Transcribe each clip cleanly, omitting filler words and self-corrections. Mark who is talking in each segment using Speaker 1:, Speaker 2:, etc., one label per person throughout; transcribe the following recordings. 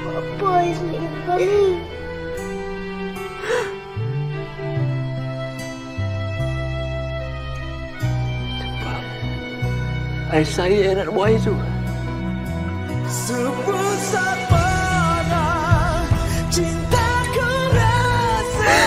Speaker 1: Apa Iqbal ni?
Speaker 2: Saya nak buat itu.
Speaker 3: Sepusat panah cintaku rasa.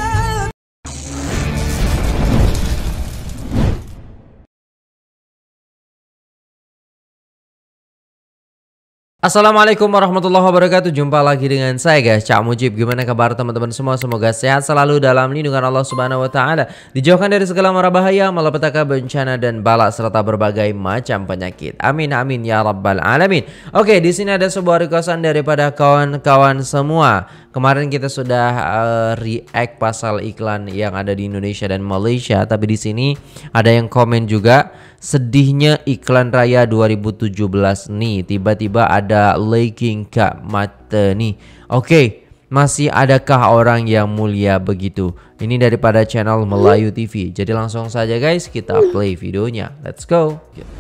Speaker 4: Assalamualaikum warahmatullahi wabarakatuh. Jumpa lagi dengan saya guys, Cak Mujib. Gimana kabar teman-teman semua? Semoga sehat selalu dalam lindungan Allah Subhanahu wa taala, dijauhkan dari segala mara bahaya, malapetaka, bencana dan bala serta berbagai macam penyakit. Amin amin ya rabbal alamin. Oke, di sini ada sebuah requestan daripada kawan-kawan semua. Kemarin kita sudah react pasal iklan yang ada di Indonesia dan Malaysia, tapi di sini ada yang komen juga, sedihnya iklan raya 2017 nih, tiba-tiba ada leaking Kak mata nih. Oke, masih adakah orang yang mulia begitu? Ini daripada channel Melayu TV. Jadi langsung saja guys, kita play videonya. Let's go.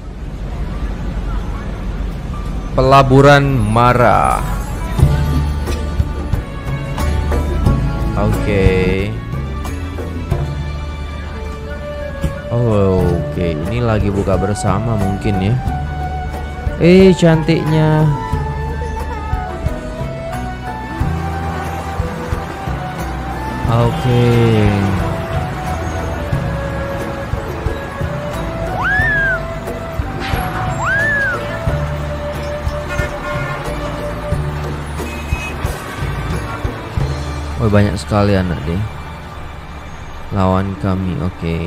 Speaker 4: Pelaburan Mara. Oke. Oke, ini lagi buka bersama mungkin ya. Cantiknya. Oke. Oh, banyak sekali anak deh. Lawan kami, oke.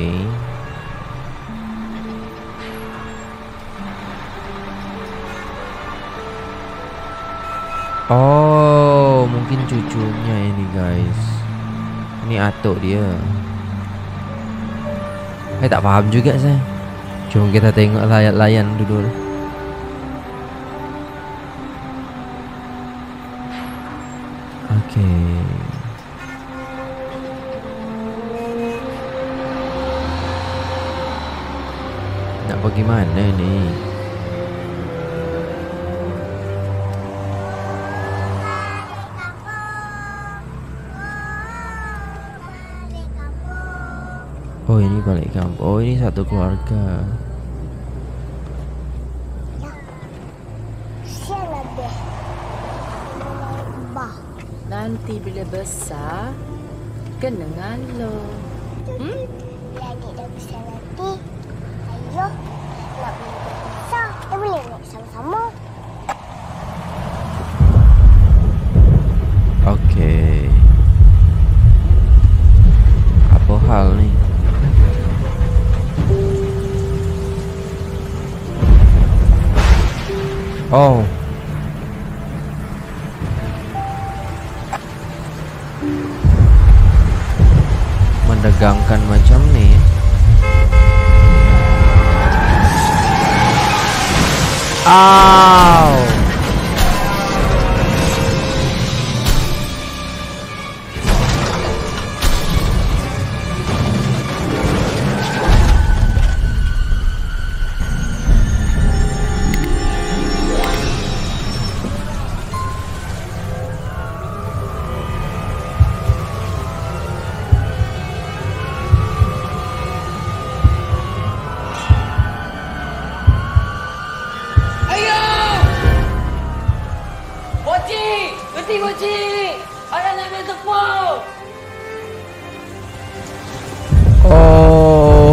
Speaker 4: Oh, mungkin cucunya ini guys. Ini atuk dia. Tak paham juga saya. Cuma kita tengok layan dulu. Oke. Nak pergi mana nih? Oh, ini balik kampung. Oh, ini satu keluarga.
Speaker 5: Nanti bila besar kena ngalo.
Speaker 1: Bila adik dah besar nanti, ayuh nak beli besar, kita boleh naik sama-sama.
Speaker 4: Oke. Apa hal nih? Oh. Mendegangkan macam nih. Ow.
Speaker 5: Mochi! Ayah nak ambil tepung!
Speaker 4: Oh.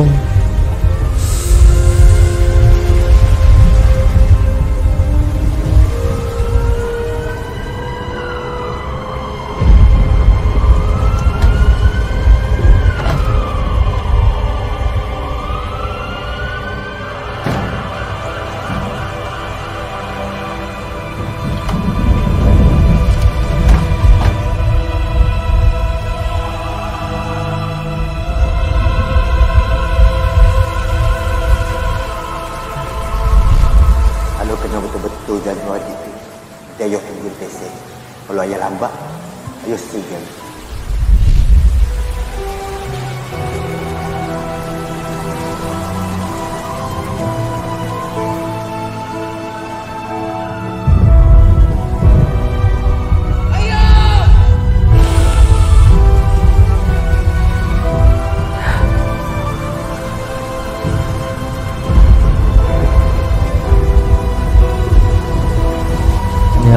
Speaker 6: betul-betul jadual itu. Dia ayuh tunggu tesek. Kalau ayah lambat, ayuh segan.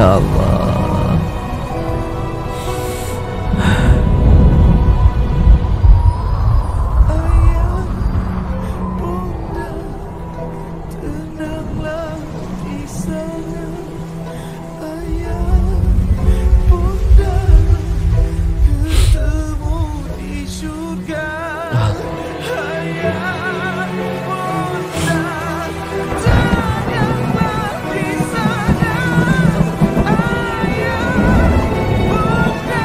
Speaker 4: Allah.
Speaker 3: Ayah, bunda, tenanglah di sana. Ayah, bunda, ketemu di surga. Ayah, bunda, tenanglah di sana. Ayah, bunda.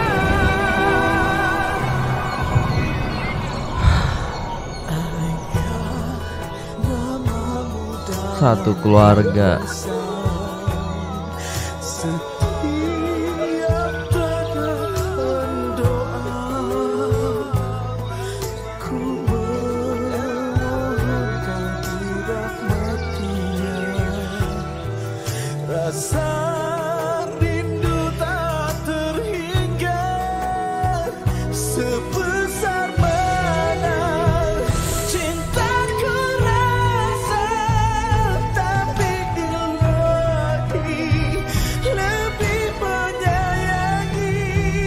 Speaker 4: Satu keluarga.
Speaker 3: Setiap tegakan doa, ku memohonkan dirahmatinya. Rasa rindu tak terhingga, sebesar mana cintaku rasa, tapi Ilahi lebih menyayangi.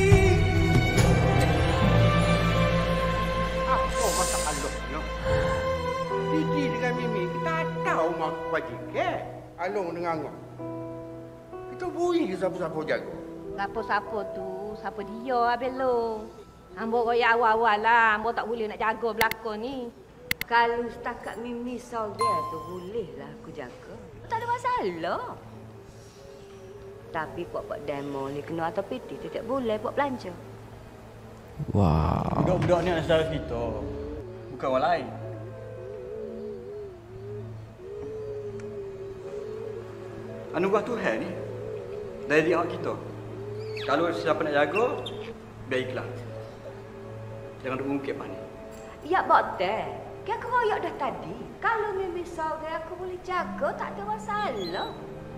Speaker 7: Apa masalah no? Diki dengan Mimi kita tahu mak wajib ke? Along dengan ngok. Kita bui siapa-siapa jago.
Speaker 5: Siapa-siapa tu, siapa dia habis lo. Ambo royak awal-awal lah, ambo tak boleh nak jaga belakang ni.
Speaker 8: Kalau setakat Mimi dia tu bolehlah aku jaga. Tak ada masalah. Tapi buat demo ni kena atas piti tak boleh buat belanja.
Speaker 4: Wow.
Speaker 9: Budak-budak ni anak saudara kita. Bukan orang lain. Anugerah Tuhan ni dari hak kita. Kalau siapa nak jaga, biar ikhlas. Jangan duk mungkit mana.
Speaker 8: Ya botek. Kan aku royak dah tadi. Kalau Mimi dia aku boleh jaga, tak ada masalah.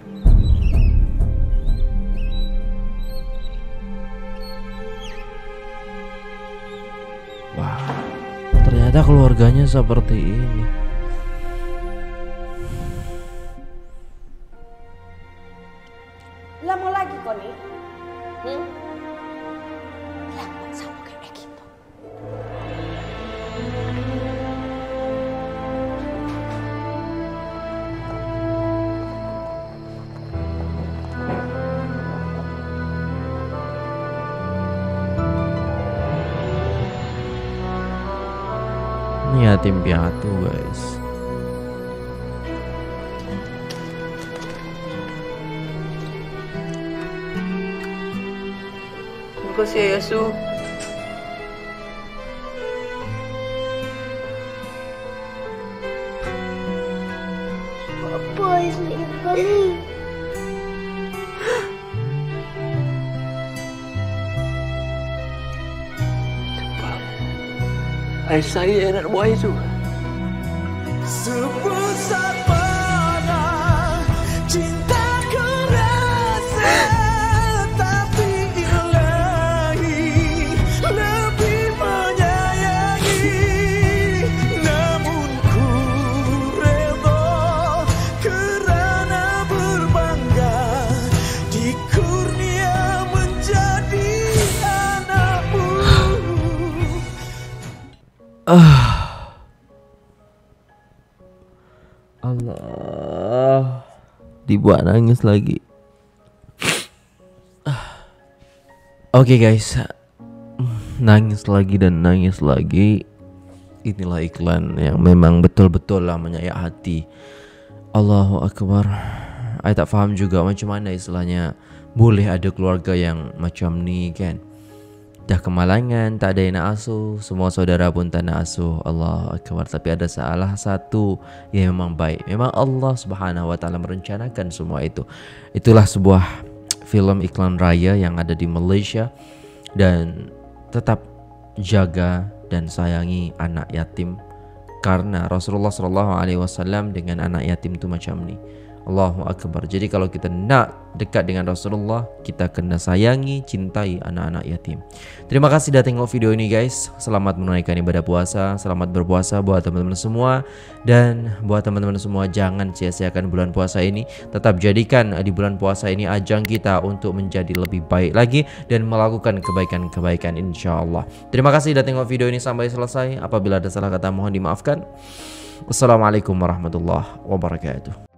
Speaker 4: Wah, ternyata keluarganya seperti ini.
Speaker 5: Lama lagi kau ni?
Speaker 1: Lama sama kayak kita.
Speaker 4: Ini yatim piatu guys.
Speaker 8: Terima kasih Yesus.
Speaker 1: Apa isteri kami?
Speaker 2: Saya nak buat itu.
Speaker 3: Sebesar mana cintaku rasa, tapi Ilahi lebih menyayangi. Namun ku rela kerana berbangga di kurnia menjadi anakmu.
Speaker 4: Allah, dibuat nangis lagi. Oke guys, nangis lagi dan nangis lagi. Inilah iklan yang memang betul-betul lah menyayak hati. Allahu Akbar. Saya tak faham juga macam mana istilahnya boleh ada keluarga yang macam ni kan. Dah kemalangan, tak ada yang nak asuh, semua saudara pun tak nak asuh. Allahu Akbar. Tapi ada salah satu yang memang baik. Memang Allah Subhanahu Wa Taala merencanakan semua itu. Itulah sebuah film iklan raya yang ada di Malaysia. Dan tetap jaga dan sayangi anak yatim, karena Rasulullah SAW dengan anak yatim itu macam ni. Allahu Akbar. Jadi kalau kita nak dekat dengan Rasulullah, kita kena sayangi, cintai anak-anak yatim. Terima kasih sudah tengok video ini guys. Selamat menunaikan ibadah puasa. Selamat berpuasa buat teman-teman semua. Dan buat teman-teman semua, jangan sia-siakan bulan puasa ini. Tetap jadikan di bulan puasa ini ajang kita untuk menjadi lebih baik lagi dan melakukan kebaikan-kebaikan insyaallah. Terima kasih sudah tengok video ini sampai selesai. Apabila ada salah kata mohon dimaafkan. Wassalamualaikum warahmatullahi wabarakatuh.